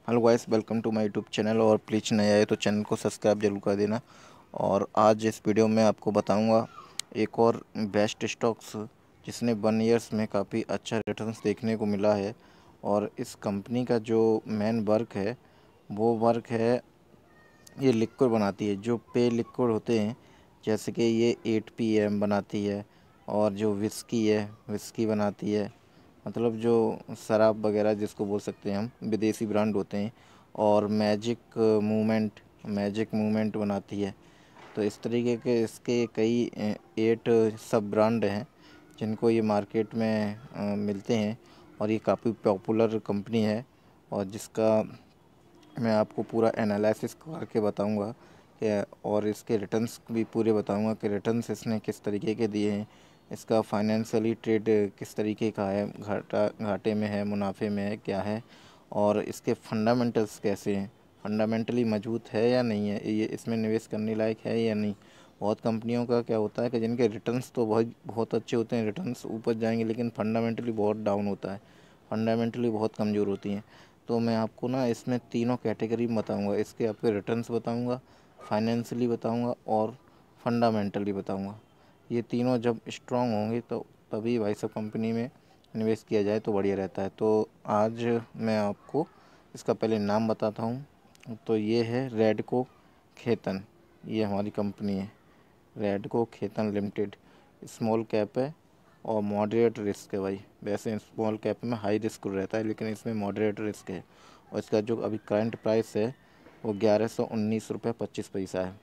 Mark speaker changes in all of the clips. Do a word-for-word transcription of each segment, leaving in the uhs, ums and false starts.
Speaker 1: Hello guys, welcome to my YouTube channel. और please नया है तो चैनल को सब्सक्राइब जरूर कर देना। और आज इस वीडियो में आपको बताऊंगा एक और बेस्ट स्टॉक्स जिसने वन ईयर्स में काफ़ी अच्छा रिटर्न्स देखने को मिला है। और इस कंपनी का जो मेन वर्क है वो वर्क है, ये लिक्विड बनाती है, जो पे लिक्विड होते हैं। जैसे कि ये एट पी एम बनाती है, और जो विस्की है विस्की बनाती है, मतलब जो शराब वगैरह जिसको बोल सकते हैं हम, विदेशी ब्रांड होते हैं। और मैजिक मूवमेंट मैजिक मूवमेंट बनाती है। तो इस तरीके के इसके कई अ, एट सब ब्रांड हैं जिनको ये मार्केट में अ, मिलते हैं। और ये काफ़ी पॉपुलर कंपनी है, और जिसका मैं आपको पूरा एनालिसिस करके बताऊंगा कि, और इसके रिटर्न्स भी पूरे बताऊंगा कि रिटर्न्स इसने किस तरीके के दिए हैं, इसका फाइनेंशियली ट्रेड किस तरीके का है, घाटा घाटे में है, मुनाफे में है, क्या है, और इसके फंडामेंटल्स कैसे हैं, फंडामेंटली मजबूत है या नहीं है, ये इसमें निवेश करने लायक है या नहीं। बहुत कंपनियों का क्या होता है कि जिनके रिटर्न्स तो बहुत बहुत अच्छे होते हैं, रिटर्न्स ऊपर जाएंगे, लेकिन फंडामेंटली बहुत डाउन होता है, फंडामेंटली बहुत कमज़ोर होती हैं। तो मैं आपको ना इसमें तीनों कैटेगरी में बताऊंगा, इसके आपके रिटर्न्स बताऊंगा, फाइनेंशियली बताऊंगा, और फंडामेंटली बताऊंगा। ये तीनों जब स्ट्रांग होंगे तो तभी भाई सब कंपनी में निवेश किया जाए तो बढ़िया रहता है। तो आज मैं आपको इसका पहले नाम बताता हूँ। तो ये है रेडको खेतन, ये हमारी कंपनी है, Redco Khaitan limited. Small cap है और मॉडरेट रिस्क है भाई। वैसे स्मॉल कैप में हाई रिस्क रहता है, लेकिन इसमें मॉडरेट रिस्क है। और इसका जो अभी करंट प्राइस है वो ग्यारह सौ उन्नीस रुपये पच्चीस पैसा है।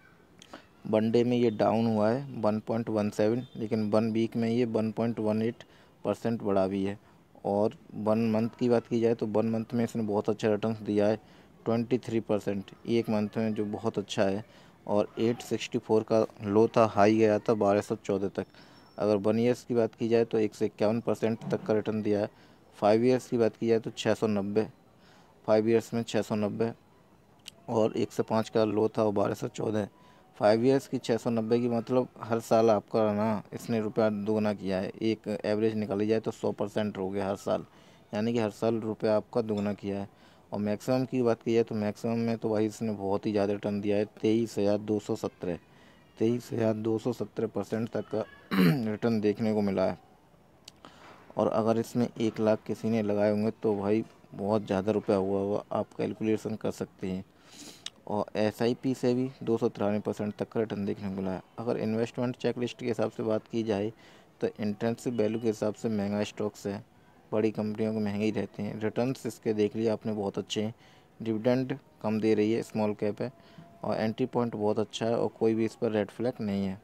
Speaker 1: वन डे में ये डाउन हुआ है वन पॉइंट वन सेवन, लेकिन वन वीक में ये one point one eight percent बढ़ा भी है। और वन मंथ की बात की जाए तो वन मंथ में इसने बहुत अच्छा रिटर्न दिया है, ट्वेंटी थ्री परसेंट एक मंथ में, जो बहुत अच्छा है। और एट सिक्सटी फोर का लो था, हाई गया था बारह सौ चौदह तक। अगर वन ईयर्स की बात की जाए तो एक सौ इक्यावन परसेंट तक का रिटर्न दिया है। फाइव ईयर्स की बात की जाए तो छः सौ नब्बे, फाइव ईयर्स में छः सौ नब्बे। और एक सौ पाँच का लो था वो बारह सौ चौदह। फाइव ईयर्स की छः सौ नब्बे की मतलब हर साल आपका ना इसने रुपया दोगुना किया है। एक एवरेज निकाली जाए तो सौ परसेंट हो गया हर साल, यानी कि हर साल रुपया आपका दोगुना किया है। और मैक्सिमम की बात की जाए तो मैक्सिमम में तो भाई इसने बहुत ही ज़्यादा रिटर्न दिया है, तेईस हज़ार दो सौ सत्रह तेईस हज़ार दो सौ सत्रह परसेंट तक का रिटर्न देखने को मिला है। और अगर इसमें एक लाख किसी ने लगाए होंगे तो भाई बहुत ज़्यादा रुपया हुआ हुआ, आप कैलकुलेशन कर सकते हैं। और एस आई पी से भी दो सौ तिरानवे परसेंट तक का रिटर्न देखने को मिला है। अगर इन्वेस्टमेंट चेकलिस्ट के हिसाब से बात की जाए तो इंट्रेंसिव वैल्यू के हिसाब से महंगा स्टॉक्स है, बड़ी कंपनियों के महंगे ही रहते हैं। रिटर्न्स इसके देख लिया आपने बहुत अच्छे हैं, डिविडेंड कम दे रही है, स्मॉल कैप है, और एंट्री पॉइंट बहुत अच्छा है, और कोई भी इस पर रेड फ्लैग नहीं है।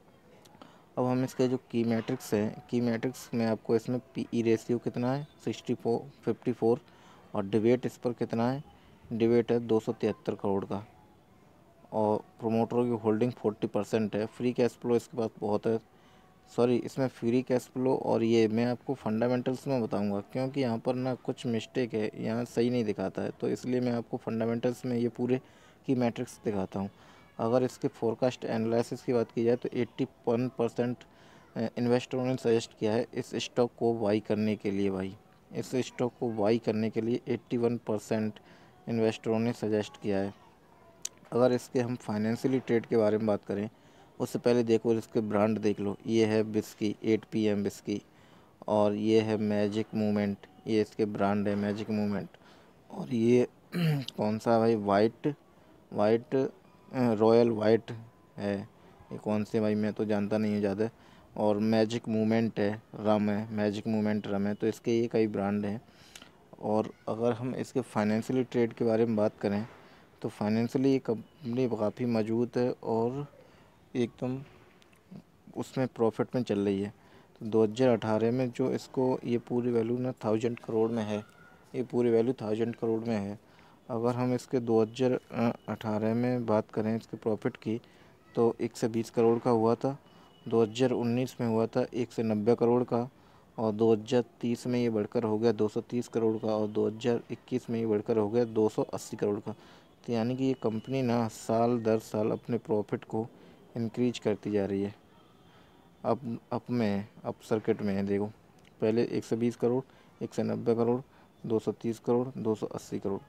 Speaker 1: अब हम इसके जो की मैट्रिक्स हैं, की मैट्रिक्स में आपको इसमें पी ई रेशियो कितना है, सिक्सटी फोर फिफ्टी फोर। और डिबेट इस पर कितना है, डिबेट है दो सौ तिहत्तर करोड़ का। और प्रोमोटरों की होल्डिंग फोर्टी परसेंट है। फ्री कैश फ्लो इसके पास बहुत है, सॉरी इसमें फ्री कैश फ्लो। और ये मैं आपको फंडामेंटल्स में बताऊंगा, क्योंकि यहाँ पर ना कुछ मिस्टेक है, यहाँ सही नहीं दिखाता है, तो इसलिए मैं आपको फंडामेंटल्स में ये पूरे की मैट्रिक्स दिखाता हूँ। अगर इसके फोरकास्ट एनालिसिस की बात की जाए तो एट्टी वन परसेंट इन्वेस्टरों ने सजेस्ट किया है इस स्टॉक को बाई करने के लिए। भाई इस स्टॉक को बाई करने के लिए एट्टी वन परसेंट इन्वेस्टरों ने सजेस्ट किया है। अगर इसके हम फाइनेंशियली ट्रेड के बारे में बात करें, उससे पहले देखो इसके ब्रांड देख लो। ये है बिस्की, एट पी एम बिस्की। और ये है मैजिक मूवमेंट, ये इसके ब्रांड है मैजिक मूवमेंट। और ये कौन सा भाई, वाइट वाइट रॉयल वाइट है, ये कौन से भाई मैं तो जानता नहीं हूँ ज़्यादा। और मैजिक मूवमेंट है, रम है, मैजिक मूवमेंट रम है। तो इसके ये कई ब्रांड हैं। और अगर हम इसके फाइनेंशियली ट्रेड के बारे में बात करें तो फाइनेंशियली ये कंपनी काफ़ी मजबूत है, और एकदम उसमें प्रॉफिट में चल रही है। तो दो हज़ार अठारह में जो इसको ये पूरी वैल्यू ना थाउजेंड करोड़ में है, ये पूरी वैल्यू थाउजेंड करोड़ में है। अगर हम इसके दो हज़ार अठारह में बात करें इसके प्रॉफिट की, तो एक सौ बीस करोड़ का हुआ था। दो हज़ार उन्नीस में हुआ था एक सौ नब्बे करोड़ का। और दो हज़ार तीस में ये बढ़कर हो गया दो सौ तीस करोड़ का। और दो हज़ार इक्कीस में ये बढ़कर हो गया दो सौ अस्सी करोड़ का। तो यानी कि ये कंपनी ना साल दर साल अपने प्रॉफिट को इंक्रीज करती जा रही है। अब अप में अप सर्किट में है, देखो पहले एक सौ बीस करोड़, एक सौ नब्बे करोड़, दो सौ तीस करोड़, दो सौ अस्सी करोड़।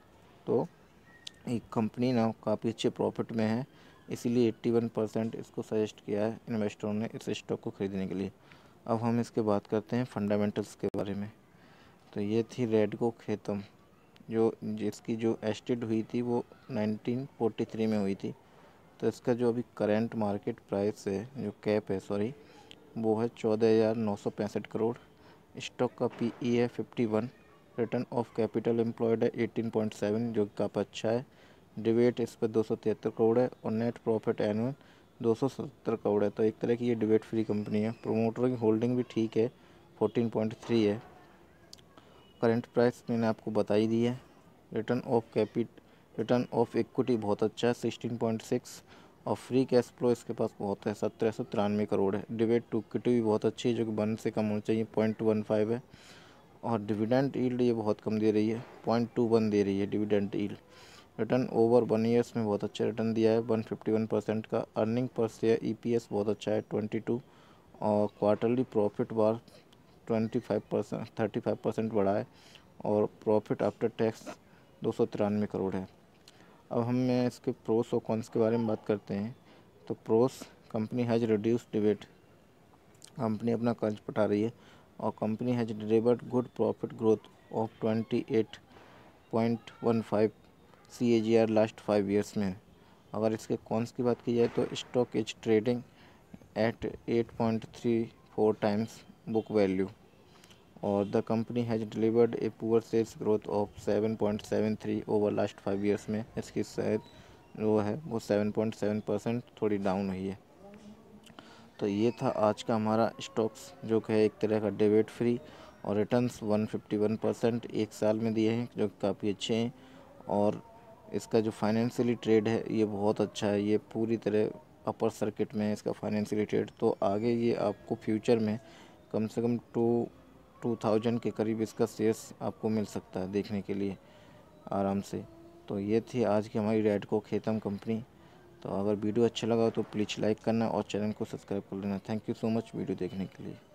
Speaker 1: तो ये कंपनी ना काफ़ी अच्छे प्रॉफिट में है, इसीलिए इक्यासी परसेंट इसको सजेस्ट किया है इन्वेस्टरों ने इस स्टॉक को खरीदने के लिए। अब हम इसके बात करते हैं फंडामेंटल्स के बारे में। तो ये थी रैडको खेतम, जो जिसकी जो एस्टेड हुई थी वो नाइनटीन फोर्टी थ्री में हुई थी। तो इसका जो अभी करंट मार्केट प्राइस है, जो कैप है सॉरी, वो है चौदह हज़ार नौ सौ पैंसठ करोड़। स्टॉक का पी ई है fifty one, return of capital employed है एटीन पॉइंट सेवन, जो काफ़ी अच्छा है। डिबेट इस पर दो सौ तिहत्तर करोड़ है और नेट प्रॉफिट एनुअल दो सौ सत्तर करोड़ है। तो एक तरह की ये डिबेट फ्री कंपनी है। प्रोमोटर की होल्डिंग भी ठीक है, फोर्टीन पॉइंट थ्री है। करंट प्राइस मैंने आपको बता ही दी है। Return of capital return of equity बहुत अच्छा है, सिक्सटीन पॉइंट सिक्स, और फ्री कैश फ्लो इसके पास बहुत है, सत्रह सौ तिरानवे करोड़ है। डिबेट टू इक्विटी भी बहुत अच्छी है, जो कि वन से कम होनी चाहिए, पॉइंट वन फाइव है। और डिविडेंड यील्ड ये बहुत कम दे रही है, पॉइंट टू वन दे रही है dividend yield. Return over one years में बहुत अच्छा रिटर्न दिया है, वन फिफ्टी वन परसेंट का। Earning per share E P S बहुत अच्छा है, ट्वेंटी टू, और क्वार्टरली प्रॉफिट बार twenty five percent thirty five percent बढ़ा है, और प्रॉफिट आफ्टर टैक्स दो सौ तिरानवे करोड़ है। अब हम मैं इसके प्रोस और कॉन्स के बारे में बात करते हैं। तो प्रोस, कंपनी हैज़ रिड्यूस डिबेट, कंपनी अपना कर्ज पटा रही है, और company has delivered good profit growth of twenty eight point one five C A G R last five years में। अगर इसके कॉन्स की बात की जाए तो stock is trading at eight point three four times book value, और the company has delivered a poor sales growth of seven point seven three over last five years में। इसकी शायद जो है वो सेवन पॉइंट सेवन परसेंट थोड़ी down हुई है। तो ये था आज का हमारा स्टॉक्स, जो कि है एक तरह का डिबेट फ्री, और returns one fifty one percent एक साल में दिए हैं, जो काफ़ी अच्छे हैं। और इसका जो फाइनेंशियली ट्रेड है ये बहुत अच्छा है, ये पूरी तरह अपर सर्किट में है इसका फाइनेंशियली ट्रेड। तो आगे ये आपको फ्यूचर में कम से कम टू टू थाउजेंड के करीब इसका शेयर्स आपको मिल सकता है देखने के लिए आराम से। तो ये थी आज की हमारी रैडको खेतम कंपनी। तो अगर वीडियो अच्छा लगा तो प्लीज़ लाइक करना और चैनल को सब्सक्राइब कर लेना। Thank you so much video देखने के लिए।